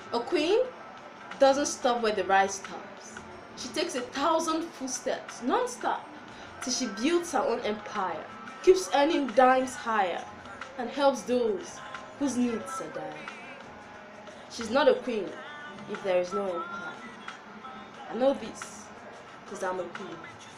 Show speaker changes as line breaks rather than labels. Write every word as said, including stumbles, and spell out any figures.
A queen doesn't stop where the ride stops. She takes a thousand footsteps non-stop till she builds her own empire, keeps earning dimes higher, and helps those whose needs are dire. She's not a queen if there is no empire. I know this because I'm a queen.